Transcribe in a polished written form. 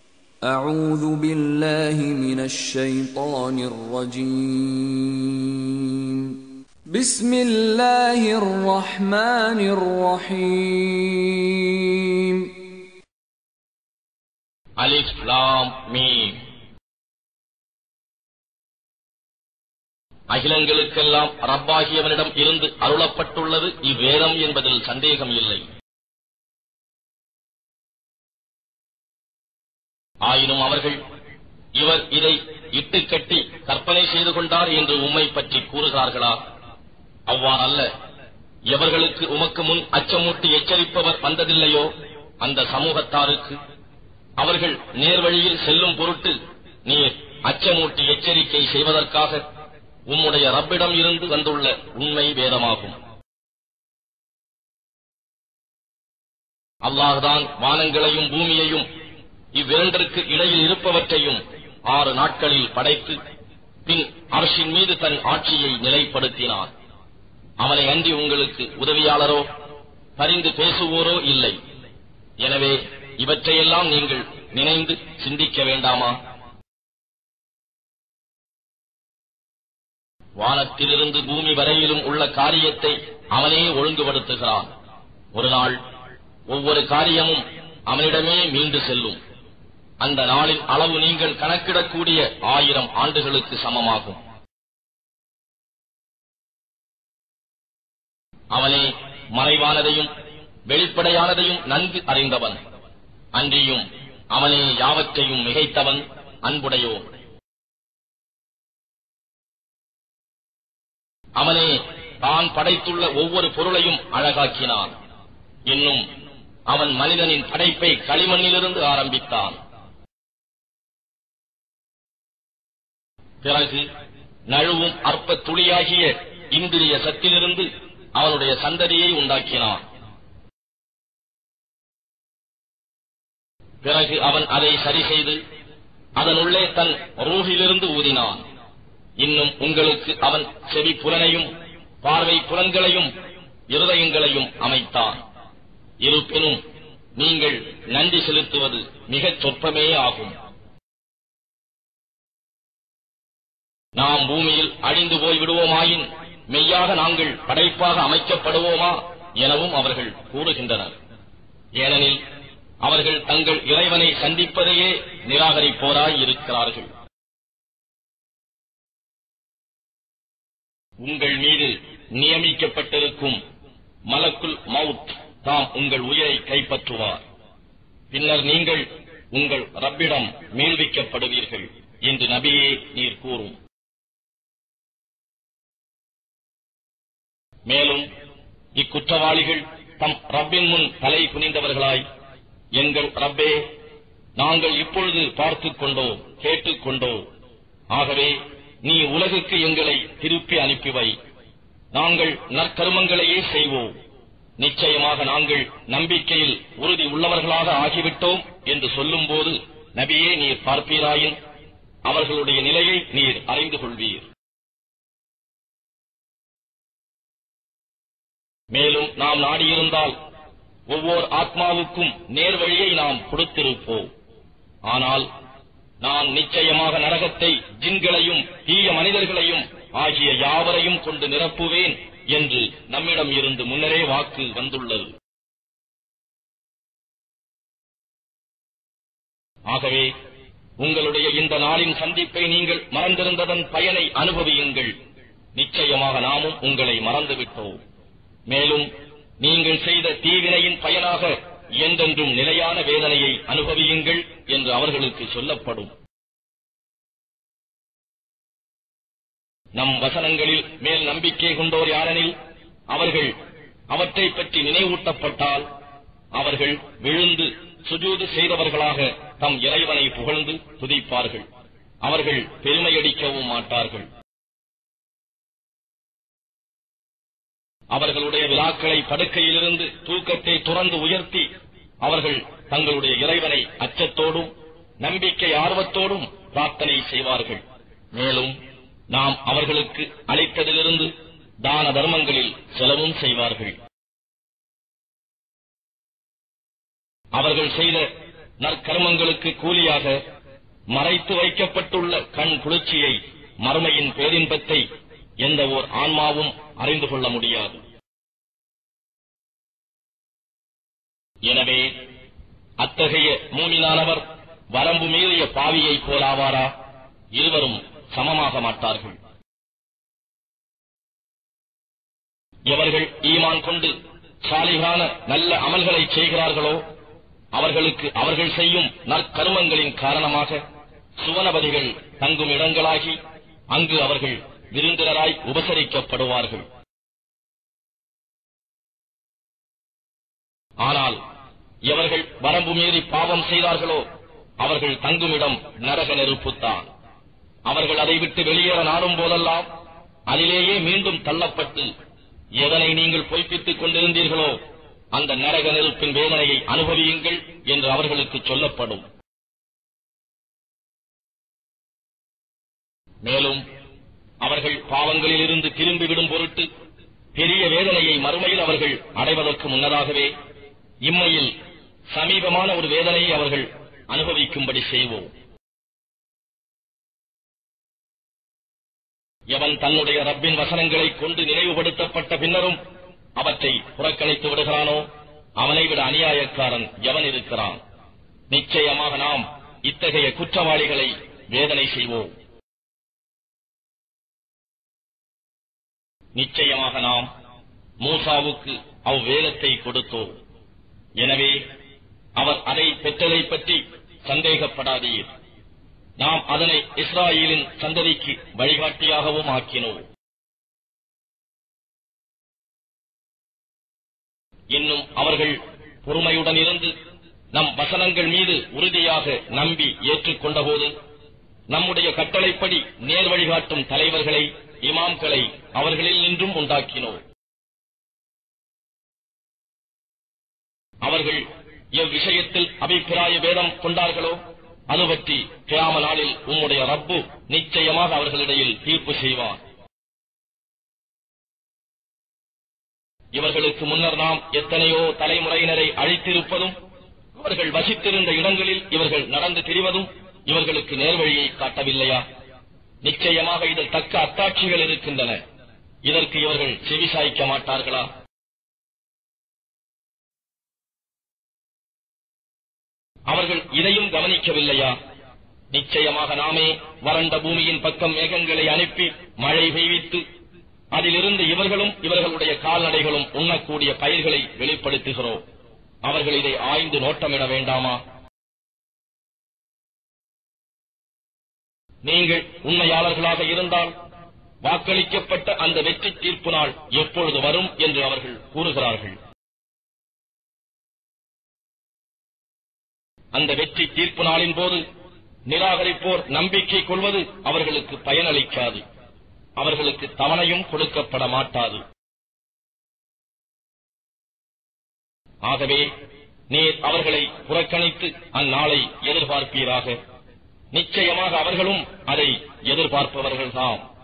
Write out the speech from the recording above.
أعوذ بالله من الشيطان الرجيم بسم الله الرحمن الرحيم அலிஃப் லாம் மீம். அகிலங்களுக்கெல்லாம் ரப்பாகியவனிடம் இருந்து அருளப்பட்டுள்ளது இவ்வேதம் என்பதில் சந்தேகம் இல்லை. ஆயினும் அவர்கள் இவர் இதை இட்டுக்கட்டி கற்பனை செய்து கொண்டார் என்று உம்மை பற்றி கூறுகிறார்களா? அவ்வாறல்ல. எவர்களுக்கு உமக்கு முன் அச்சமூட்டி எச்சரிப்பவர் வந்ததில்லையோ அந்த சமூகத்தாருக்கு அவர்கள் நேர்வழியில் செல்லும் பொருட்டு நீர் அச்சமூட்டி எச்சரிக்கை செய்வதற்காக உம்முடைய ரப்பிடம் இருந்து வந்துள்ள உண்மை வேதமாகும். அல்லாஹ்தான் வானங்களையும் பூமியையும் இவ்விரண்டிற்கு இடையில் இருப்பவற்றையும் 6 நாட்களில் படைத்து பின் அர்ஷின் மீது தன் ஆட்சியை நிலைப்படுத்தினார். அவனை அன்றி உங்களுக்கு உதவியாளரோ பரிந்து பேசுவோரோ இல்லை. எனவே இவற்றையெல்லாம் நீங்கள் நினைந்து சிந்திக்க வேண்டாமா? வானத்திலிருந்து பூமி வரையிலும் உள்ள காரியத்தை அவனே ஒழுங்குபடுத்துகிறான். ஒரு நாள் ஒவ்வொரு காரியமும் அவனிடமே மீண்டு செல்லும். அந்த நாளின் அளவு நீங்கள் கணக்கிடக்கூடிய 1000 ஆண்டுகளுக்கு சமமாகும். அவனே மறைவானதையும் வெளிப்படையானதையும் நன்கு அறிந்தவன். அன்றியும் அவனே யாவற்றையும் மிகைத்தவன், அன்புடையோன். அவனே தான் படைத்துள்ள ஒவ்வொரு பொருளையும் அழகாக்கினான். இன்னும் அவன் மனிதனின் படைப்பை களிமண்ணிலிருந்து ஆரம்பித்தான். பிறகு நழுவும் அற்ப துளியாகிய இந்திரிய சத்திலிருந்து அவனுடைய சந்ததியை உண்டாக்கினான். பிறகு அவன் அதை சரி செய்து அதனுள்ளே தன் ரூஹிலிருந்து ஊதினான். இன்னும் உங்களுக்கு அவன் செவி புலனையும் பார்வை புலன்களையும் இருதயங்களையும் அமைத்தான். இருப்பினும் நீங்கள் நன்றி செலுத்துவது மிகச் சொற்பமே ஆகும். நாம் பூமியில் அழிந்து போய்விடுவோமாயின் மெய்யாக நாங்கள் படைப்பாக அமைக்கப்படுவோமா எனவும் அவர்கள் கூறுகின்றனர். ஏனெனில் அவர்கள் தங்கள் இறைவனை சந்திப்பதையே நிராகரிப்போராய் இருக்கிறார்கள். உங்கள் மீது நியமிக்கப்பட்டிருக்கும் மலக்குல் மவுத் தாம் உங்கள் உயிரை கைப்பற்றுவார். பின்னர் நீங்கள் உங்கள் ரப்பிடம் மீள்விக்கப்படுவீர்கள் என்று நபியே நீர் கூறும். மேலும் இக்குற்றவாளிகள் தம் ரப்பின் முன் தலை குனிந்தவர்களாய், எங்கள் ரப்பே, நாங்கள் இப்பொழுது பார்த்துக் கொண்டோ கேட்டுக்கொண்டோ, ஆகவே நீ உலகுக்கு எங்களை திருப்பி அனுப்பிவை, நாங்கள் நற்கருமங்களையே செய்வோம், நிச்சயமாக நாங்கள் நம்பிக்கையில் உறுதி உள்ளவர்களாக ஆகிவிட்டோம் என்று சொல்லும் போது நபியே நீர் பார்ப்பீராயின் அவர்களுடைய நிலையை நீர் அறிந்து கொள்வீர். மேலும் நாம் நாடியிருந்தால் ஒவ்வொரு ஆத்மாவுக்கும் நேர்வழியை நாம் கொடுத்திருப்போம். ஆனால் நான் நிச்சயமாக நரகத்தை ஜின்களையும் தீய மனிதர்களையும் ஆகிய யாவரையும் கொண்டு நிரப்புவேன் என்று நம்மிடம் இருந்து முன்னரே வாக்கு வந்துள்ளது. ஆகவே உங்களுடைய இந்த நாளின் சந்திப்பை நீங்கள் மறந்திருந்ததன் பயனை அனுபவியுங்கள். நிச்சயமாக நாமும் உங்களை மறந்துவிட்டோம். மேலும் நீங்கள் செய்த தீவினையின் பயனாக என்றென்றும் நிலையான வேதனையை அனுபவியுங்கள் என்று அவர்களுக்கு சொல்லப்படும். நம் வசனங்களில் மேல் நம்பிக்கை கொண்டோர் யாரெனில் அவர்கள் அவற்றை பற்றி நினைவூட்டப்பட்டால் அவர்கள் விழுந்து சுஜூது செய்தவர்களாக தம் இறைவனை புகழ்ந்து துதிப்பார்கள். அவர்கள் பெருமையடிக்கவும் மாட்டார்கள். அவர்களுடைய விழாக்களை படுக்கையிலிருந்து தூக்கத்தை துறந்து உயர்த்தி அவர்கள் தங்களுடைய இறைவனை அச்சத்தோடும் நம்பிக்கை ஆர்வத்தோடும் பிரார்த்தனை செய்வார்கள். மேலும் நாம் அவர்களுக்கு அளித்ததிலிருந்து தான தர்மங்களில் செலவும் செய்வார்கள். அவர்கள் செய்த நற்கர்மங்களுக்கு கூலியாக மறைத்து வைக்கப்பட்டுள்ள கண் குளிர்ச்சியை, மறுமையின் பேரின்பத்தை எந்த ஓர் ஆன்மாவும் அறிந்து கொள்ள முடியாது. எனவே அத்தகைய மூமினானவர் வரம்பு மீறிய பாவியைப் போலாவாரா? இருவரும் சமமாக மாட்டார்கள். எவர்கள் ஈமான் கொண்டு சாலிகான நல்ல அமல்களை செய்கிறார்களோ அவர்களுக்கு அவர்கள் செய்யும் நற்கருமங்களின் காரணமாக சுவனபதிகள் தங்கும் இடங்களாகி அங்கு அவர்கள் விருந்தினராய் உபசரிக்கப்படுவார்கள். ஆனால் எவர்கள் வரம்பு மீறி பாவம் செய்தார்களோ அவர்கள் தங்குமிடம் நரக நெருப்புத்தான். அவர்கள் அதை விட்டு வெளியேற நாடும் போதெல்லாம் அதிலேயே மீண்டும் தள்ளப்பட்டு எதனை நீங்கள் பொய்ப்பித்துக் கொண்டிருந்தீர்களோ அந்த நரக நெருப்பின் வேதனையை அனுபவியுங்கள் என்று அவர்களுக்கு சொல்லப்படும். மேலும் அவர்கள் பாவங்களில் இருந்து திரும்பிவிடும் பொருட்டு பெரிய வேதனையை மறுமையில் அவர்கள் அடைவதற்கு முன்னதாகவே இம்மையில் சமீபமான ஒரு வேதனையை அவர்கள் அனுபவிக்கும்படி செய்வோம். எவன் தன்னுடைய ரப்பின் வசனங்களை கொண்டு நினைவுபடுத்தப்பட்ட பின்னரும் அவற்றை புறக்கணித்து விடுகிறானோ அவனை விட அநியாயக்காரன் எவன் இருக்கிறான்? நிச்சயமாக நாம் இத்தகைய குற்றவாளிகளை வேதனை செய்வோம். நிச்சயமாக நாம் மூசாவுக்கு அவ்வேதத்தை கொடுத்தோம். எனவே அவர் அதை பெற்றதை பற்றி சந்தேகப்படாதீர். நாம் அதனை இஸ்ராயேலின் சந்ததிக்கு வழிகாட்டியாகவும் ஆக்கினோம். இன்னும் அவர்கள் பொறுமையுடன் இருந்து நம் வசனங்கள் மீது உறுதியாக நம்பி ஏற்றுக்கொண்டபோது நம்முடைய கட்டளைப்படி நேர் வழிகாட்டும் தலைவர்களை, இமாம்களை அவர்களில் நின்றும் உண்டாக்கினோம். அவர்கள் எவ்விஷயத்தில் அபிப்பிராய வேதம் கொண்டார்களோ அது பற்றி கியாம நாளில் உம்முடைய ரப்பு நிச்சயமாக அவர்களிடையில் தீர்ப்பு செய்வார். இவர்களுக்கு முன்னர் நாம் எத்தனையோ தலைமுறையினரை அழித்திருப்பதும் அவர்கள் வசித்திருந்த இடங்களில் இவர்கள் நடந்து திரிவதும் இவர்களுக்கு நேர்வழியை காட்டவில்லையா? நிச்சயமாக இதில் தக்க அத்தாட்சிகள் இருக்கின்றன. இதற்கு இவர்கள் செவிசாய்க்க மாட்டார்களா? அவர்கள் இதையும் கவனிக்கவில்லையா? நிச்சயமாக நாமே வறண்ட பூமியின் பக்கம் மேகங்களை அனுப்பி மழை பெய்வித்து அதிலிருந்து இவர்களும் இவர்களுடைய கால்நடைகளும் உண்ணக்கூடிய பயிர்களை வெளிப்படுத்துகிறோம். அவர்கள் இதை ஆய்ந்து நோட்டமிட வேண்டாமா? நீங்கள் உண்மையாளர்களாக இருந்தால் வாக்களிக்கப்பட்ட அந்த வெற்றி தீர்ப்பு நாள் எப்பொழுது வரும் என்று அவர்கள் கூறுகிறார்கள். அந்த வெற்றி தீர்ப்பு நாளின் போது நிராகரிப்போர் நம்பிக்கை கொள்வது அவர்களுக்கு பயனளிக்காது. அவர்களுக்கு தவணையும் கொடுக்கப்பட மாட்டாது. ஆகவே நீர் அவர்களை புறக்கணித்து அந்நாளை எதிர்பார்ப்பீராக. நிச்சயமாக அவர்களும் அதை எதிர்பார்ப்பவர்கள்தாம்.